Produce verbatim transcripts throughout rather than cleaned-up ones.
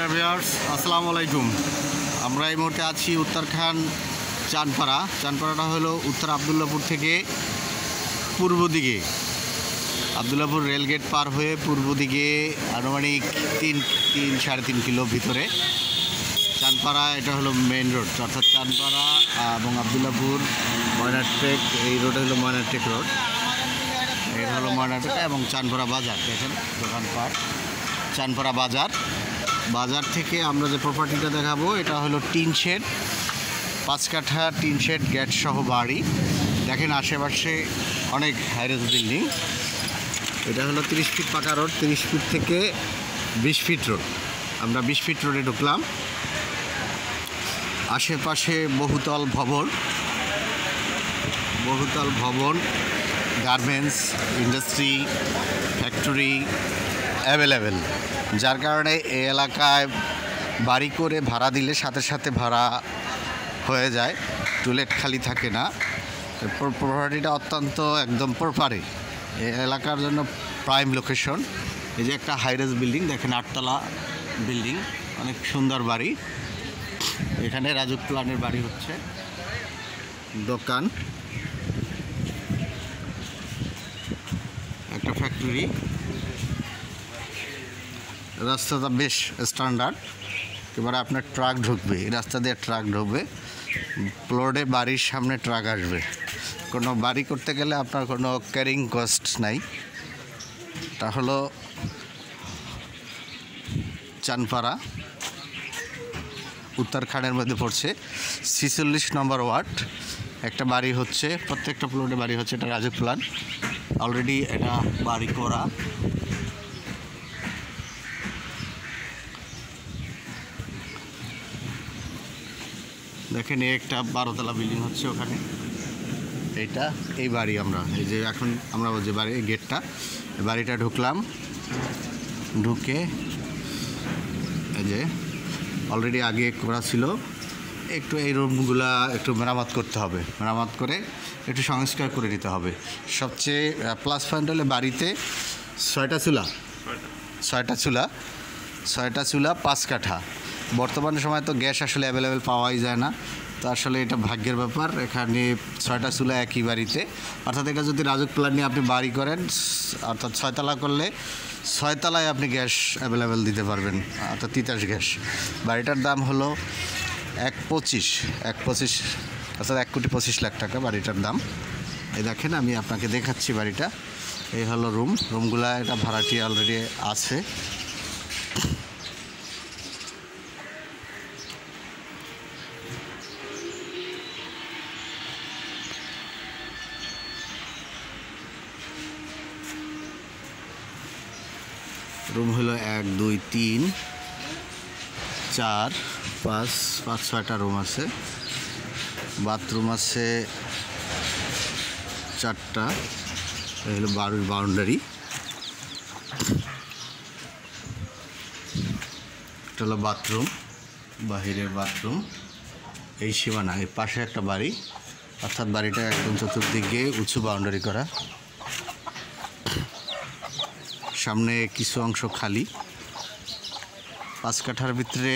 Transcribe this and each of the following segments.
Dear viewers, আসসালামু আলাইকুম। আমরা এই মুহূর্তে আছি উত্তরখান চানপাড়া। চানপাড়াটা হলো উত্তর আবদুল্লাপুর থেকে পূর্ব দিকে, আবদুল্লাপুর রেলগেট পার হয়ে পূর্ব দিকে আনুমানিক তিন তিন সাড়ে তিন কিলো ভিতরে চানপাড়া। এটা হলো মেইন রোড, অর্থাৎ চানপাড়া এবং আবদুল্লাপুর ময়নাট্রেক, এই রোড হলো ময়নাট্রেক রোড। এটা হলো ময়নাট্রেক এবং চানপাড়া বাজার। দেখেন দোকানপাট, চানপাড়া বাজার। বাজার থেকে আমরা যে প্রপার্টিটা দেখাবো এটা হলো টিন শেড, পাঁচ কাঠা টিন শেড গেট সহ বাড়ি। দেখেন আশেপাশে অনেক হাইরেজ বিল্ডিং। এটা হলো তিরিশ ফিট পাকা রোড, তিরিশ ফিট থেকে বিশ ফিট রোড। আমরা বিশ ফিট রোডে ঢুকলাম। আশেপাশে বহুতল ভবন, বহুতল ভবন, গার্মেন্টস, ইন্ডাস্ট্রি, ফ্যাক্টরি অ্যাভেলেবেল, যার কারণে এই এলাকায় বাড়ি করে ভাড়া দিলে সাথে সাথে ভাড়া হয়ে যায়, টুলেট খালি থাকে না। প্রপার্টিটা অত্যন্ত একদম প্রপারে এই এলাকার জন্য প্রাইম লোকেশন। এই যে একটা হাইরেজ বিল্ডিং দেখেন, আটতলা বিল্ডিং, অনেক সুন্দর বাড়ি। এখানে রাজুক প্লানের বাড়ি হচ্ছে, দোকান, একটা ফ্যাক্টরি। রাস্তাটা বেশ স্ট্যান্ডার্ড, এবারে আপনার ট্রাক ঢুকবে, এই রাস্তা দিয়ে ট্রাক ঢুকবে, প্লটে বাড়ির সামনে ট্রাক আসবে। কোনো বাড়ি করতে গেলে আপনার কোনো ক্যারিং কস্ট নাই। তা হলো চানপাড়া, উত্তরখানের মধ্যে পড়ছে, ছিচল্লিশ নম্বর ওয়ার্ড। একটা বাড়ি হচ্ছে, প্রত্যেকটা প্লটে বাড়ি হচ্ছে। এটা রাজুক প্লান, অলরেডি এটা বাড়ি করা। দেখেন এই একটা বারোতলা বিল্ডিং হচ্ছে ওখানে, এইটা এই বাড়ি। আমরা এই যে এখন আমরা যে বাড়ি গেটটা, এই বাড়িটা ঢুকলাম, ঢুকে এই যে অলরেডি আগে করা ছিল। একটু এই রুমগুলা একটু মেরামত করতে হবে, মেরামত করে একটু সংস্কার করে নিতে হবে। সবচেয়ে প্লাস পয়েন্ট হলে বাড়িতে ছয়টা চুলা, ছয়টা চুলা ছয়টা চুলা পাঁচ কাঠা। বর্তমান সময় তো গ্যাস আসলে অ্যাভেলেবেল পাওয়াই যায় না, তো আসলে এটা ভাগ্যের ব্যাপার। এখানে ছয়টা চুলা একই বাড়িতে, অর্থাৎ এটা যদি রাজুক প্ল্যান নিয়ে আপনি বাড়ি করেন, অর্থাৎ ছয়তলা করলে ছয়তলায় আপনি গ্যাস অ্যাভেলেবেল দিতে পারবেন, অর্থাৎ তিতাস গ্যাস। বাড়িটার দাম হলো এক পঁচিশ এক পঁচিশ অর্থাৎ এক কোটি পঁচিশ লাখ টাকা বাড়িটার দাম। এই দেখেন আমি আপনাকে দেখাচ্ছি বাড়িটা। এই হলো রুম, রুমগুলা এটা ভাড়াটি অলরেডি আছে। রুম হলো এক দুই তিন চার পাঁচ পাঁচ ছয়টা রুম আছে। বাথরুম আছে চারটা। এই হলো বাড়ির বাউন্ডারি। এটা হলো বাথরুম, বাহিরের বাথরুম। এই সীমানা, এই পাশে একটা বাড়ি, অর্থাৎ বাড়িটা একদম চতুর্দিকে উঁচু বাউন্ডারি করা। সামনে কিছু অংশ খালি। পাঁচ কাঠার ভিতরে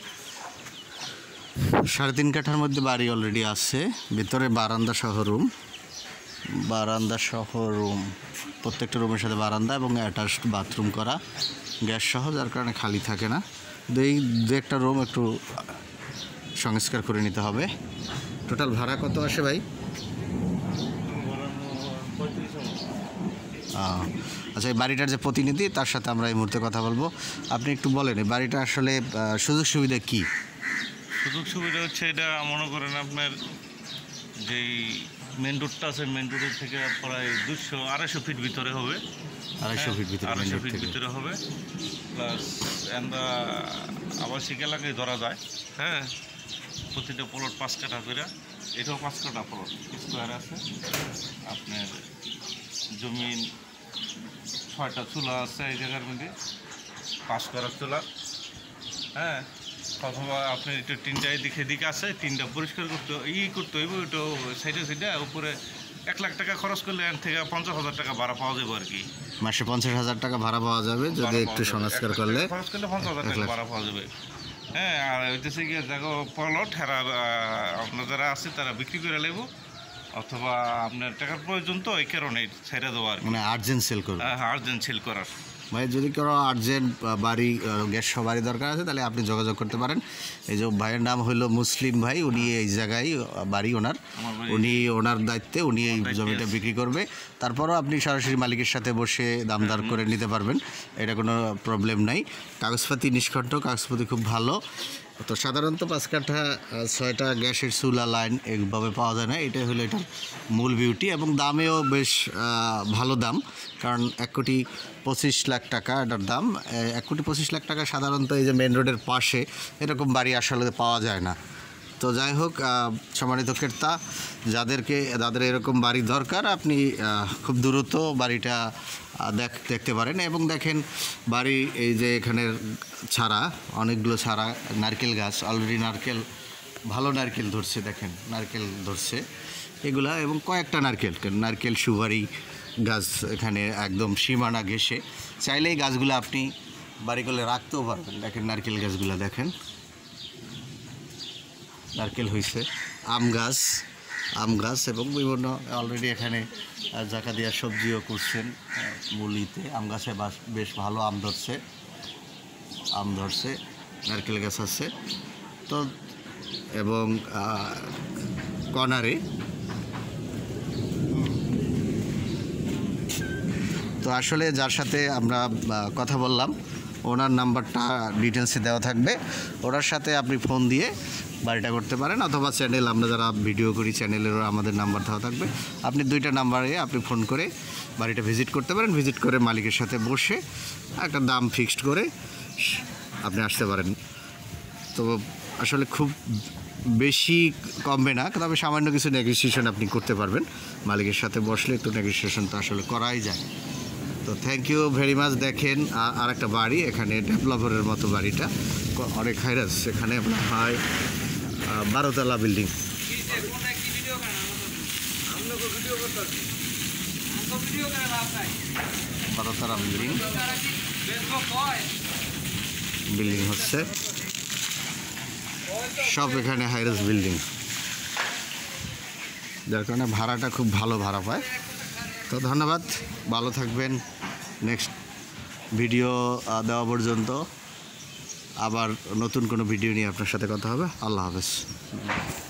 সাড়ে তিন কাঠার মধ্যে বাড়ি অলরেডি আছে। ভিতরে বারান্দা সহ রুম, বারান্দা সহ রুম, প্রত্যেকটা রুমের সাথে বারান্দা এবং অ্যাটাচড বাথরুম করা, গ্যাস সহ, যার কারণে খালি থাকে না। এই দু একটা রুম একটু সংস্কার করে নিতে হবে। টোটাল ভাড়া কত আসে ভাই? আচ্ছা, এই বাড়িটার যে প্রতিনিধি তার সাথে আমরা এই মুহূর্তে কথা বলবো। আপনি একটু বলেন এই বাড়িটা আসলে সুযোগ সুবিধা কি? সুযোগ সুবিধা হচ্ছে, এটা মনে করেন আপনার যেই মেন রোডটা আছে, মেন রোডের থেকে প্রায় দুশো আড়াইশো ফিট ভিতরে হবে। আড়াইশো ফিট ভিতরে আড়াইশো ফিট ভিতরে হবে। প্লাস আমরা আবাসিক এলাকায় ধরা যায়। হ্যাঁ, প্রতিটা প্লট পাঁচ কাঠা করে, এটাও পাঁচ কাঠা প্লট স্কোয়ার আছে। আপনার জমিন ছয়টা চুলা আছে এই জায়গার মধ্যে, পাঁচ করার চুলা। হ্যাঁ, অথবা আপনি একটু তিনটা এদিকে এদিকে আছে, তিনটা পরিষ্কার করতে ই করতে হইব, একটু সাইডে সাইডে উপরে এক লাখ টাকা খরচ করলে এর থেকে পঞ্চাশ হাজার টাকা ভাড়া পাওয়া যাবে আর কি। মাসে পঞ্চাশ হাজার টাকা ভাড়া পাওয়া যাবে যদি ভাড়া একটু পাওয়া যাবে। সংস্কার এক লাখ করলে। টাকা খরচ করলে পঞ্চাশ হাজার এক টাকা লাখ। ভাড়া পাওয়া যাবে। হ্যাঁ, আর হইতেছে গিয়ে দেখো পলট হেরা আপনার যারা আছে তারা বিক্রি করে নেব, অথবা আপনার টাকার প্রয়োজন তো এই কারণে ছেড়ে দেওয়া আর কি। মানে আর্জেন্ট সেল করবে। হ্যাঁ, আর্জেন্ট সেল করার। ভাই যদি কারো আর্জেন্ট বাড়ি গ্যাস বাড়ি দরকার আছে তাহলে আপনি যোগাযোগ করতে পারেন। এই যে ভাইয়ের নাম হলো মুসলিম ভাই, উনি এই জায়গায় বাড়ি ওনার, আমার বাড়ি- উনি ওনার দায়িত্বে উনি এই দায়িত্বে জমিটা আছে। বিক্রি করবে। তারপরও আপনি সরাসরি মালিকের সাথে বসে দামদার করে নিতে পারবেন, এটা কোনো প্রবলেম নাই। কাগজপাতি নিষ্কণ্ঠ, কাগজপাতি খুব ভালো। তো সাধারণত পাঁচ কাঠা আহ, ছয়টা গ্যাসের চুলা লাইন এইভাবে পাওয়া যায় না, এটাই হলো এটার মূল বিউটি। এবং দামেও বেশ আহ, ভালো দাম, কারণ এক কোটি পঁচিশ লাখ টাকা এটার দাম। এ- এক কোটি পঁচিশ লাখ টাকা সাধারণত এই যে মেন রোডের পাশে এরকম বাড়ি আসলে পাওয়া যায় না। তো যাই হোক, আহ, সম্মানিত ক্রেতা, যাদেরকে যাদের এরকম বাড়ি দরকার, আপনি আহ, খুব দ্রুত বাড়িটা আহ, দেখ দেখতে পারেন। এবং দেখেন বাড়ি এই যে এখানে ছাড়া অনেকগুলো ছাড়া নারকেল গাছ, অলরেডি নারকেল ভালো নারকেল ধরছে, দেখেন নারকেল ধরছে এগুলা, এবং কয়েকটা নারকেল নারকেল সুপারি গাছ এখানে একদম সীমানা ঘেঁষে, চাইলেই গাছগুলো আপনি বাড়ি করলে রাখতেও পারবেন। দেখেন নারকেল গাছগুলো দেখেন, নারকেল হয়েছে, আম গাছ আম গাছ এবং বিভিন্ন অলরেডি এখানে আহ, জাকা দিয়া সবজিও করছেন আহ, মুলিতে। আম গাছে বাস- বেশ ভালো আম ধরছে, আম ধরছে, নারকেল গাছ আছে তো। এবং আহ, কর্নারে তো আসলে যার সাথে আমরা আহ, কথা বললাম ওনার নাম্বারটা ডিটেলসে দেওয়া থাকবে, ওনার সাথে আপনি ফোন দিয়ে বাড়িটা করতে পারেন, অথবা চ্যানেল আমরা যারা ভিডিও করি চ্যানেলেরও আমাদের নাম্বার দেওয়া থাকবে। আপনি দুইটা নাম্বারে আপনি ফোন করে বাড়িটা ভিজিট করতে পারেন, ভিজিট করে মালিকের সাথে বসে একটা দাম ফিক্সড করে আপনি আসতে পারেন। তো আসলে খুব বেশি কমবে না, তবে সামান্য কিছু নেগোসিয়েশন আপনি করতে পারবেন মালিকের সাথে বসলে, একটু নেগোসিয়েশন তো আসলে করাই যায়। তো থ্যাংক ইউ ভেরি মাচ। দেখেন আ- আর একটা বাড়ি এখানে ডেভেলপারের মতো বাড়িটা ক- অনেক হাইরাস, এখানে আপনার হয় আহ, বারোতলা বিল্ডিং। বারোতলা বিল্ডিং বিল্ডিং হচ্ছে সব এখানে হাইরাস বিল্ডিং, যার কারণে ভাড়াটা খুব ভালো ভাড়া পায়। তো ধন্যবাদ, ভালো থাকবেন। নেক্সট ভিডিও আহ, দেওয়া পর্যন্ত আবার নতুন কোনো ভিডিও নিয়ে আপনার সাথে কথা হবে। আল্লাহ হাফেজ।